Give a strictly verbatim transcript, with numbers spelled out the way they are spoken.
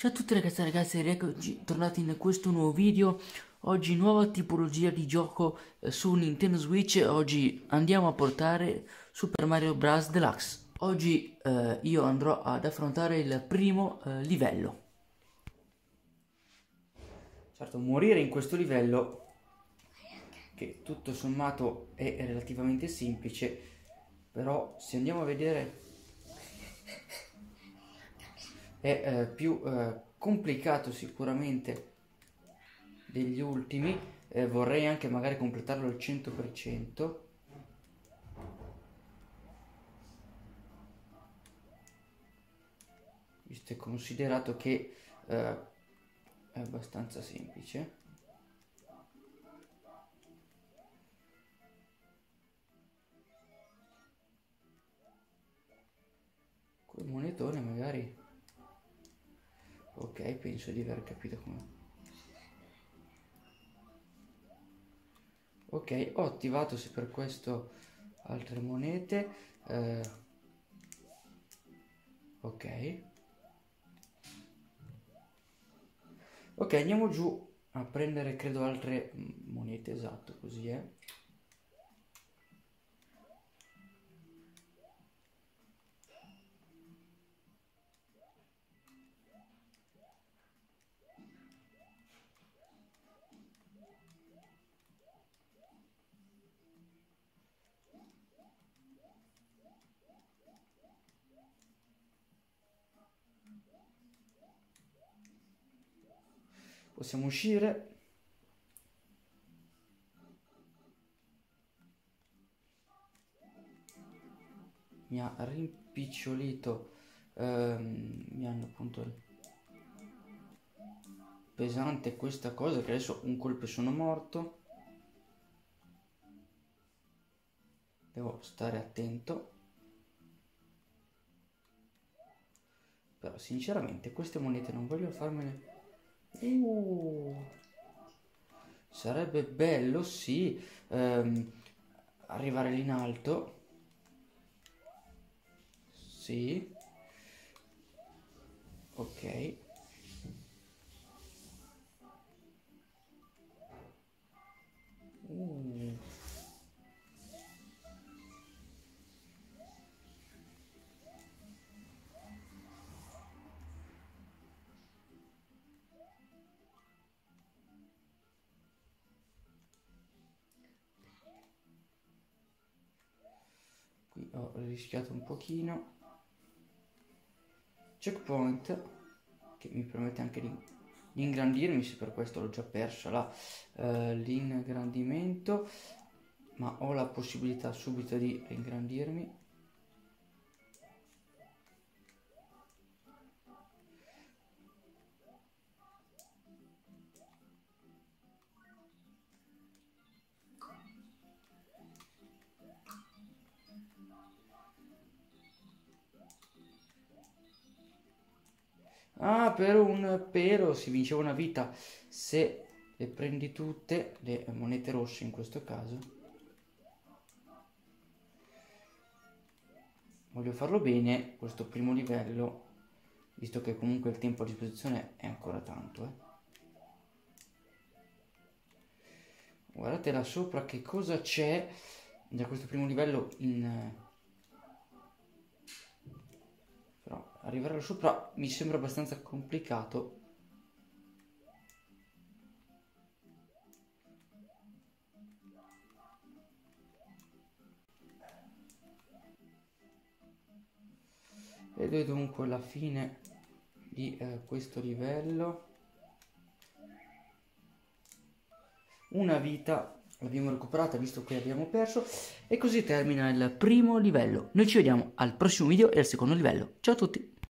Ciao a tutti ragazzi e ragazze, rieccoci tornati in questo nuovo video. Oggi nuova tipologia di gioco eh, su Nintendo Switch. Oggi andiamo a portare Super Mario Bros. Deluxe. Oggi eh, io andrò ad affrontare il primo eh, livello. Certo, morire in questo livello, che tutto sommato è relativamente semplice, però se andiamo a vedere è eh, più eh, complicato sicuramente degli ultimi. Eh, vorrei anche magari completarlo al cento per cento, visto e considerato che eh, è abbastanza semplice. Col monetone magari. Ok, penso di aver capito come. Ok, ho attivato se per questo altre monete. Eh, ok. Ok, andiamo giù a prendere credo altre monete, esatto, così è. Possiamo uscire. Mi ha rimpicciolito, ehm, mi hanno appunto pesante questa cosa, che adesso un colpo e sono morto. Devo stare attento. Però sinceramente queste monete non voglio farmele. Uh, sarebbe bello, sì, ehm, arrivare lì in alto. Sì. Ok. Uh. Qui ho rischiato un pochino. Checkpoint, che mi permette anche di, di ingrandirmi, se per questo l'ho già persa là, eh, l'ingrandimento, ma ho la possibilità subito di ingrandirmi. Ah, per un pero si vinceva una vita se le prendi tutte, le monete rosse in questo caso. Voglio farlo bene questo primo livello, visto che comunque il tempo a disposizione è ancora tanto, eh. Guardate là sopra che cosa c'è da questo primo livello in... Però arrivare là sopra mi sembra abbastanza complicato. Ed è dunque la fine di eh, questo livello. Una vita l'abbiamo recuperata visto che abbiamo perso, e così termina il primo livello. Noi ci vediamo al prossimo video e al secondo livello. Ciao a tutti!